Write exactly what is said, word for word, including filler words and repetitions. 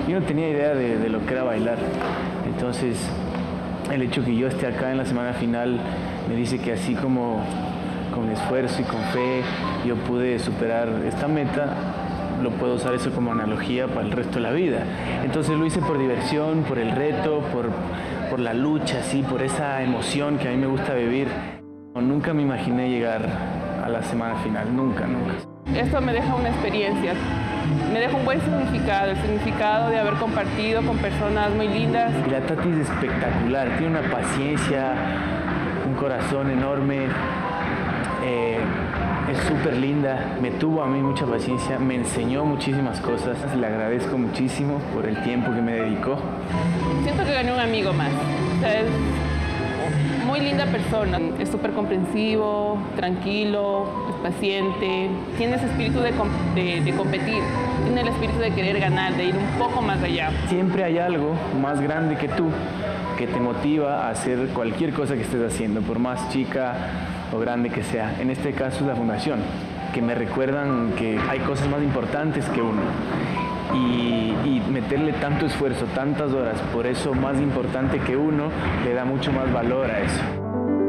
yo no tenía idea de, de lo que era bailar. Entonces, el hecho que yo esté acá en la semana final me dice que así como con esfuerzo y con fe yo pude superar esta meta, lo puedo usar eso como analogía para el resto de la vida. Entonces lo hice por diversión, por el reto, por, por la lucha, sí, por esa emoción que a mí me gusta vivir. Nunca me imaginé llegar a la semana final, nunca, nunca. Esto me deja una experiencia, me deja un buen significado, el significado de haber compartido con personas muy lindas. La Tati es espectacular, tiene una paciencia, un corazón enorme, eh, es súper linda, me tuvo a mí mucha paciencia, me enseñó muchísimas cosas, le agradezco muchísimo por el tiempo que me dedicó. Siento que gané un amigo más, o sea, es muy linda persona, es súper comprensivo, tranquilo, es paciente, tiene ese espíritu de, de, de competir, tiene el espíritu de querer ganar, de ir un poco más allá. Siempre hay algo más grande que tú que te motiva a hacer cualquier cosa que estés haciendo, por más chica o grande que sea. En este caso es la fundación, que me recuerdan que hay cosas más importantes que uno. Y, y meterle tanto esfuerzo, tantas horas, por eso más importante que uno, le da mucho más valor a eso.